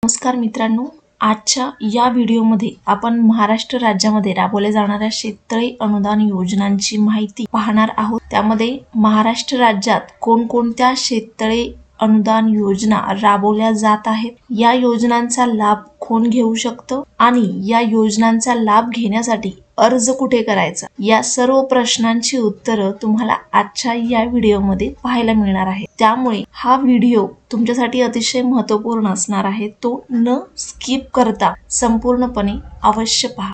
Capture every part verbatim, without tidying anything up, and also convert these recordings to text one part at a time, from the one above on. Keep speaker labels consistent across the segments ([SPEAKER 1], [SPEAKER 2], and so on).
[SPEAKER 1] नमस्कार मित्रांनो, आजच्या या व्हिडिओमध्ये आपण महाराष्ट्र राज्यामध्ये राबवल्या जाणाऱ्या शेततळे अनुदान योजनांची माहिती पाहणार आहोत। त्यामध्ये महाराष्ट्र राज्यात कोणकोणत्या शेततळे अनुदान योजना राबवल्या जात आहेत, या योजनांचा लाभ कोण घेऊ शकतं आणि या योजनांचा लाभ घेण्यासाठी अर्ज कुठे करायचा, या सर्व प्रश्नांची उत्तरं तुम्हाला आजच्या या व्हिडिओमध्ये पाहायला मिळणार आहे। त्यामुळे हा व्हिडिओ तुमच्यासाठी अतिशय महत्त्वपूर्ण असणार आहे, तो न स्किप करता संपूर्णपणे अवश्य पहा।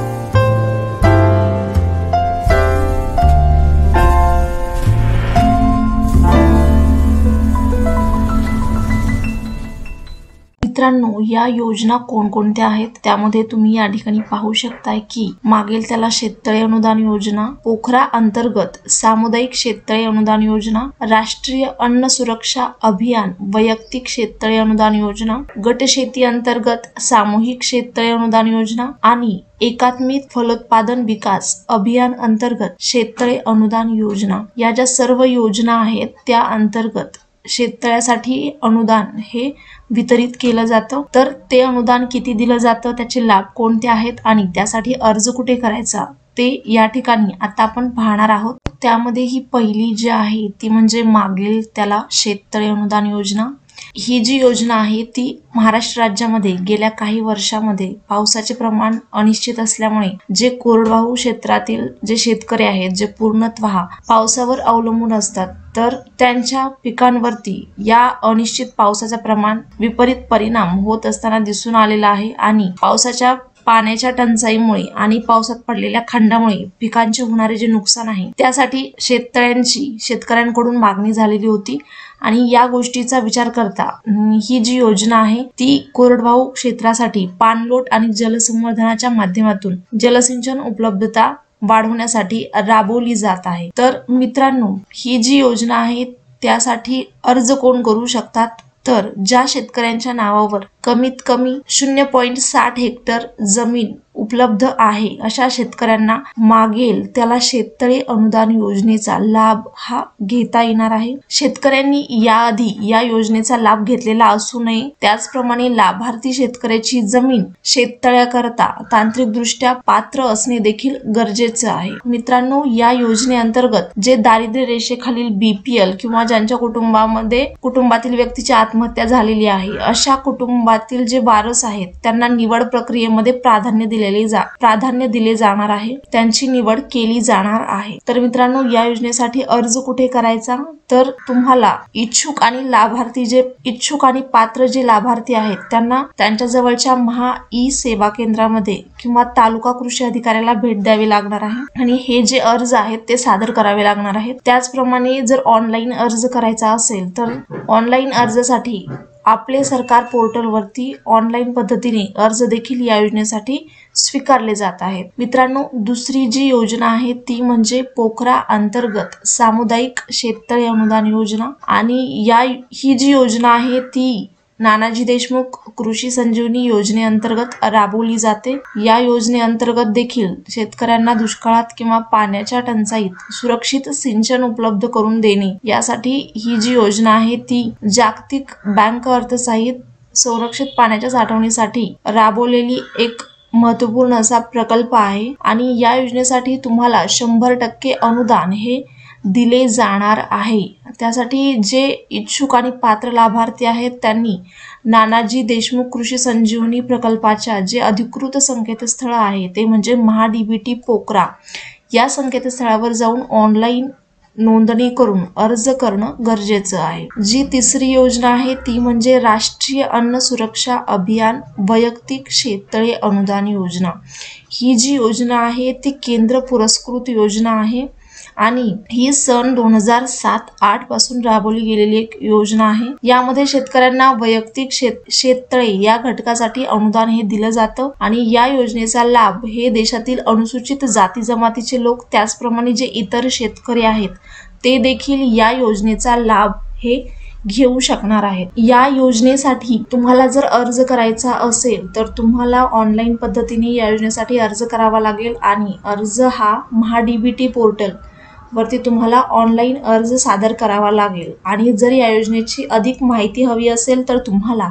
[SPEAKER 1] मित्रांनो, या योजना कोणकोणत्या आहेत त्यामध्ये तुम्ही या ठिकाणी पाहू शकताय की मागेल त्याला शेततळे अनुदान योजना, पोखरा अंतर्गत सामुदायिक शेततळे अनुदान योजना, राष्ट्रीय अन्न सुरक्षा अभियान वैयक्तिक शेततळे अनुदान योजना, गट शेती अंतर्गत सामूहिक शेततळे अनुदान योजना आणि एकात्मिक फलोत्पादन विकास अभियान अंतर्गत शेततळे अनुदान योजना। या ज्या सर्व योजना आहेत त्या अंतर्गत शेततळ्यासाठी अनुदान हे वितरित केलं जातं। तर ते अनुदान किती दिलं जातं, त्याचे लाभ कोणते आहेत आणि त्यासाठी अर्ज कुठे करायचा ते या ठिकाणी आता आपण पाहणार आहोत। त्यामध्ये ही पहिली जी आहे ती म्हणजे मागील त्याला शेततळे अनुदान योजना। ही जी योजना आहे ती महाराष्ट्र राज्यामध्ये गेल्या काही वर्षांमध्ये पावसाचे प्रमाण अनिश्चित असल्यामुळे जे कोरडवाहू क्षेत्रातील जे शेतकरी आहेत, जे पूर्णतः पावसावर अवलंबून असतात, तर त्यांच्या पिकांवरती या अनिश्चित पावसाचा प्रमाण विपरीत परिणाम होत असताना दिसून आलेला आहे आणि पावसाच्या पाण्याच्या टंचाईमुळे आणि पावसात पडलेल्या खंडामुळे पिकांचे होणारे जे नुकसान आहे त्यासाठी शेततळ्यांची शेतकऱ्यांकडून मागणी झालेली होती आणि या गोष्टीचा विचार करता ही जी योजना आहे ती कोरडवाहू क्षेत्रासाठी पाणलोट आणि जलसंवर्धनाच्या माध्यमातून जलसिंचन उपलब्धता वाढवण्यासाठी राबवली जात आहे। तर मित्रांनो, ही जी योजना आहे त्यासाठी अर्ज कोण करू शकतात, तर ज्या शेतकऱ्यांच्या नावावर कमीत कमी शून्य पॉइंट साठ हेक्टर जमीन उपलब्ध आहे अशा शेतकऱ्यांना मागेल त्याला शेततळे अनुदान योजनेचा लाभ हा घेता येणार आहे। शेतकऱ्यांनी याआधी या योजनेचा लाभ घेतलेला असू नये, त्याचप्रमाणे लाभार्थी शेतकऱ्याची जमीन शेततळ्याकरता तांत्रिकदृष्ट्या पात्र असणे देखील गरजेचे आहे। मित्रांनो, या योजनेअंतर्गत जे दारिद्र्य रेषेखालील बीपीएल किंवा ज्यांच्या कुटुंबामध्ये कुटुंबातील व्यक्तीची आत्महत्या झालेली आहे अशा कुटुंबातील जे वारस आहेत त्यांना निवड प्रक्रियेमध्ये प्राधान्य दिले जा प्राधान्य दिले जाणार आहे, त्यांची निवड केली जाणार आहे। तर मित्रांनो, या योजनेसाठी अर्ज कुठे करायचा, तर तुम्हाला इच्छुक आणि लाभार्थी जे इच्छुक आणि पात्र जे लाभार्थी आहेत त्यांना त्यांच्या जवळच्या महा ई सेवा केंद्रामध्ये किंवा तालुका कृषी अधिकाऱ्याला भेट द्यावी लागणार आहे आणि हे जे अर्ज आहेत ते सादर करावे लागणार आहेत। त्याचप्रमाणे जर ऑनलाईन अर्ज करायचा असेल तर ऑनलाईन अर्जासाठी आपले सरकार पोर्टलवरती ऑनलाईन पद्धतीने अर्ज देखील या योजनेसाठी स्वीकारले जात आहेत। मित्रांनो, दुसरी जी योजना आहे ती म्हणजे पोखरा अंतर्गत सामुदायिक शेततळे अनुदान योजना आणि या ही जी योजना आहे ती नानाजी देशमुख कृषी संजीवनी योजनेअंतर्गत राबवली जाते। या योजनेअंतर्गत देखील शेतकऱ्यांना दुष्काळात किंवा पाण्याच्या टंचाईत सुरक्षित सिंचन उपलब्ध करून देणे यासाठी ही जी योजना आहे ती जागतिक बँक अर्थसहाय्यित संरक्षित पाण्याच्या साठवणीसाठी राबवलेली एक महत्त्वपूर्ण असा प्रकल्प आहे आणि या योजनेसाठी तुम्हाला शंभर टक्के अनुदान हे दिले जाणार आहे। त्यासाठी जे इच्छुक आणि पात्र लाभार्थी आहेत त्यांनी नानाजी देशमुख कृषी संजीवनी प्रकल्पाच्या जे अधिकृत संकेतस्थळ आहे ते म्हणजे महाडीबीटी पोखरा या संकेतस्थळावर जाऊन ऑनलाईन नोंदणी करून अर्ज करणं गरजेचं आहे। जी तिसरी योजना आहे ती म्हणजे राष्ट्रीय अन्न सुरक्षा अभियान वैयक्तिक शेततळे अनुदान योजना। ही जी योजना आहे ती केंद्र पुरस्कृत योजना आहे आणि ही सन दोन हजार सात आठ पासून राबवली गेलेली एक योजना आहे। यामध्ये शेतकऱ्यांना वैयक्तिक शेत शेततळे या घटकासाठी अनुदान हे दिलं जातं आणि या योजनेचा लाभ हे देशातील अनुसूचित जाती जमातीचे लोक त्याचप्रमाणे जे इतर शेतकरी आहेत ते देखील या योजनेचा लाभ हे घेऊ शकणार आहेत। या योजनेसाठी तुम्हाला जर अर्ज करायचा असेल तर तुम्हाला ऑनलाईन पद्धतीने या योजनेसाठी अर्ज करावा लागेल आणि अर्ज हा महाडीबीटी पोर्टल वरती तुम्हाला ऑनलाईन अर्ज सादर करावा लागेल आणि जर या योजनेची अधिक माहिती हवी असेल तर तुम्हाला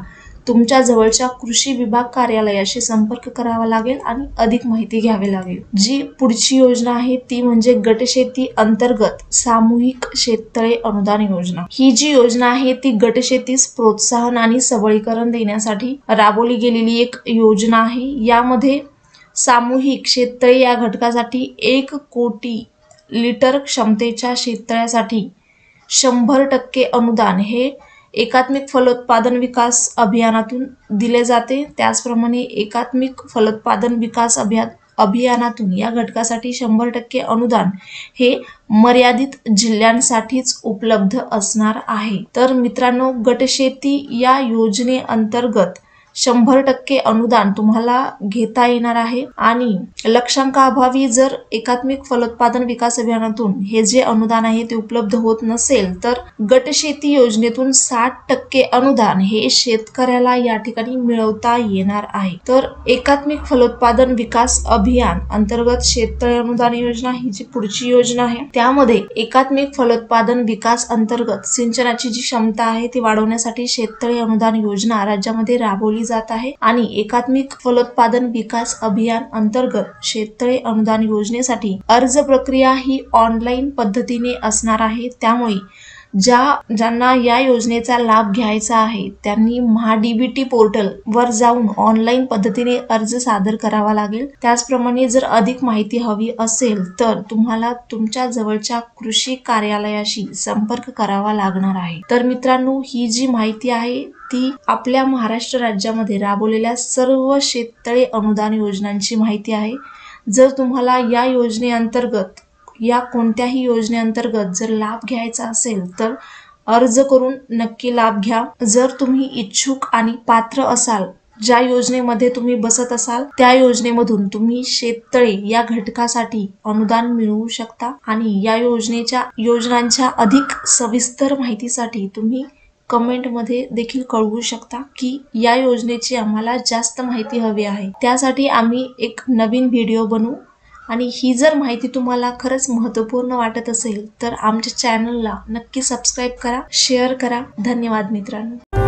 [SPEAKER 1] तुमच्या जवळच्या कृषी विभाग कार्यालयाशी संपर्क करावा लागेल आणि अधिक माहिती घ्यावी लागेल। जी पुढची योजना आहे ती म्हणजे गटशेती अंतर्गत सामूहिक शेततळे अनुदान योजना। ही जी योजना आहे ती गटशेतीस प्रोत्साहन आणि सबलीकरण देण्यासाठी राबवली गेलेली एक योजना आहे। यामध्ये सामूहिक शेततळे या घटकासाठी एक कोटी लिटर क्षमतेच्या शेततळ्यासाठी शंभर टक्के अनुदान हे एकात्मिक फलोत्पादन विकास अभियानातून दिले जाते। त्याचप्रमाणे एकात्मिक फलोत्पादन विकास अभियान अभियानातून या घटकासाठी शंभर टक्के अनुदान हे मर्यादित जिल्ह्यांसाठीच उपलब्ध असणार आहे। तर मित्रांनो, गटशेती या योजनेअंतर्गत शंभर टक्के अनुदान तुम्हाला घेता येणार आहे आणि लक्षांकाअभावी जर एकात्मिक फलोत्पादन विकास अभियानातून हे जे अनुदान आहे ते उपलब्ध होत नसेल तर गटशेती योजनेतून साठ टक्के अनुदान हे शेतकऱ्याला या ठिकाणी मिळवता येणार आहे। तर एकात्मिक फलोत्पादन विकास अभियान अंतर्गत शेततळे अनुदान योजना ही जी पुढची योजना आहे त्यामध्ये एकात्मिक फलोत्पादन विकास अंतर्गत सिंचनाची जी क्षमता आहे ती वाढवण्यासाठी शेततळे अनुदान योजना राज्यामध्ये राबवली जात आहे आणि एकात्मिक फलोत्पादन विकास अभियान अंतर्गत शेततळे अनुदान योजनेसाठी अर्ज प्रक्रिया ही ऑनलाईन पद्धतीने असणार आहे। त्यामुळे ज्या ज्यांना या योजनेचा लाभ घ्यायचा आहे त्यांनी महाडीबीटी पोर्टल वर जाऊन ऑनलाईन पद्धतीने अर्ज सादर करावा लागेल। त्याचप्रमाणे जर अधिक माहिती हवी असेल तर तुम्हाला तुमच्या जवळच्या कृषी कार्यालयाशी संपर्क करावा लागणार आहे। तर मित्रांनो, ही जी माहिती आहे ती आपल्या महाराष्ट्र राज्यामध्ये राबवलेल्या सर्व शेततळे अनुदान योजनांची माहिती आहे। जर तुम्हाला या योजनेअंतर्गत या कोणत्याही योजनेअंतर्गत जर लाभ घ्यायचा असेल तर अर्ज करून नक्की लाभ घ्या। जर तुम्ही इच्छुक आणि पात्र असाल, ज्या योजनेमध्ये तुम्ही बसत असाल त्या योजनेमधून तुम्ही शेततळे या घटकासाठी अनुदान मिळवू शकता आणि या योजनेच्या योजनांच्या अधिक सविस्तर माहितीसाठी तुम्ही कमेंट मध्ये देखील कळवू शकता की या योजनेची आम्हाला जास्त माहिती हवी आहे, त्यासाठी आम्ही एक नवीन व्हिडिओ बनवू। आणि ही जर माहिती तुम्हाला खरंच महत्त्वपूर्ण वाटत असेल तर आमच्या चॅनलला नक्की सबस्क्राईब करा, शेअर करा। धन्यवाद मित्रांनो।